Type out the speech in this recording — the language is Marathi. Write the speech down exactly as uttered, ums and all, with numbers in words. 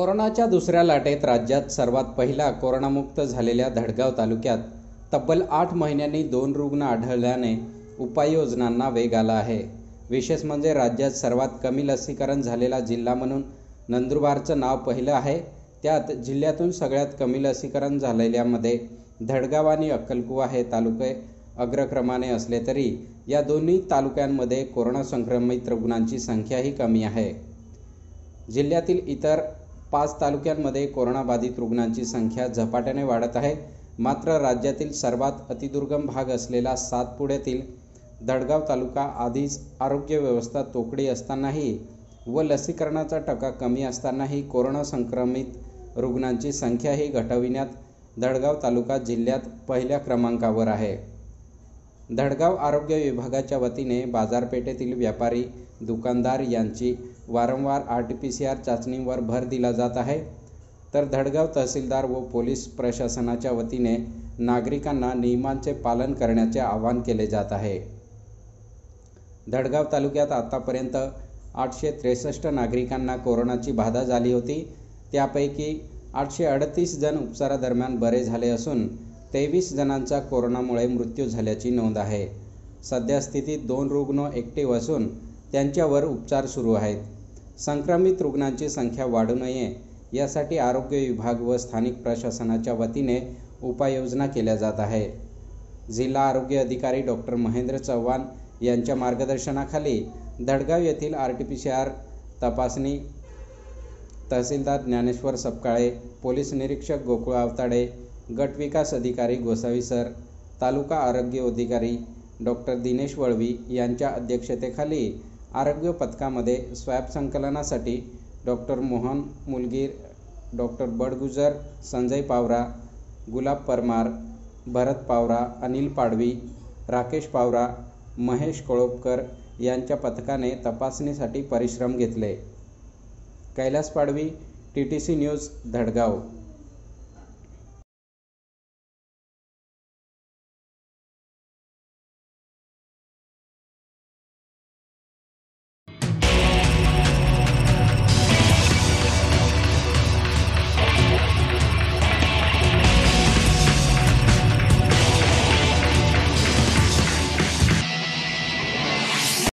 कोरोनाच्या दुसऱ्या लाटेत राज्यात सर्वात पहिला कोरोनामुक्त झालेल्या धडगाव तालुक्यात तब्बल आठ महिन्यांनी दोन रुग्ण आढळल्याने उपाययोजनांना वेग आला आहे। विशेष म्हणजे राज्यात सर्वात कमी लसीकरण झालेला जिल्हा म्हणून नंदुरबारचं नाव पहिलं आहे। त्यात जिल्ह्यातून सगळ्यात कमी लसीकरण झालेल्यामध्ये धडगाव आणि अक्कलकुवा हे तालुके अग्रक्रमाने असले तरी या दोन्ही तालुक्यांमध्ये कोरोना संक्रमित रुग्णांची संख्याही कमी आहे। जिल्ह्यातील इतर पाच तालुक्यांमध्ये कोरोनाबाधित रुग्णांची संख्या झपाट्याने वाढत आहे। मात्र राज्यातील सर्वात अतिदुर्गम भाग असलेला सातपुड्यातील धडगाव तालुका आधीच आरोग्य व्यवस्था तोकडी असतानाही व लसीकरणाचा टक्का कमी असतानाही कोरोना संक्रमित रुग्णांची संख्याही घटविण्यात धडगाव तालुका जिल्ह्यात पहिल्या क्रमांकावर आहे। धडगाव आरोग्य विभागाच्या वतीने बाजारपेठेतील व्यापारी दुकानदार यांची वारंवार R T P C R चाचणीवर भर दिला जात आहे, तर धडगाव तहसीलदार व पोलीस प्रशासनाच्या वतीने नागरिकांना नियमांचे पालन करण्याचे आवाहन केले जात आहे। धडगाव तालुक्यात आतापर्यंत आठशे त्रेसष्ट नागरिकांना कोरोनाची बाधा झाली होती। त्यापैकी आठशे अडतीस जण उपचारादरम्यान बरे झाले असून तेवीस जणांचा कोरोनामुळे मृत्यू झाल्याची नोंद आहे। सध्या स्थितीत दोन रुग्ण ॲक्टिव्ह असून त्यांच्यावर उपचार सुरू आहेत। संक्रमित रुग्णांची संख्या वाढू नये यासाठी आरोग्य विभाग व स्थानिक प्रशासनाच्या वतीने उपाययोजना केल्या जात आहे। जिल्हा आरोग्य अधिकारी डॉक्टर महेंद्र चव्हाण यांच्या मार्गदर्शनाखाली धडगाव येथील R T P C R तपासणी तहसीलदार ज्ञानेश्वर सपकाळे, पोलीस निरीक्षक गोकुळ आवताडे, गट विकास अधिकारी गोसावी सर, तालुका आरोग्य अधिकारी डॉक्टर दिनेश वळवी यांच्या अध्यक्षतेखाली आरोग्य पथकामध्ये स्वॅब संकलनासाठी डॉक्टर मोहन मुलगीर, डॉक्टर बडगुजर, संजय पावरा, गुलाब परमार, भरत पावरा, अनिल पाडवी, राकेश पावरा, महेश कोळपकर यांच्या पथकाने तपासणीसाठी परिश्रम घेतले। Kailas Padvi, T T C news, Dhadgaon.